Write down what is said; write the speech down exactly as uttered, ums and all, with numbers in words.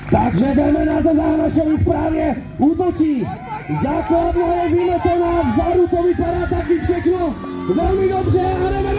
Takže jdeme na Zánašovi správně, útočí, základna je vymetená, vzadu to vypadá taky všechno velmi dobře a jdeme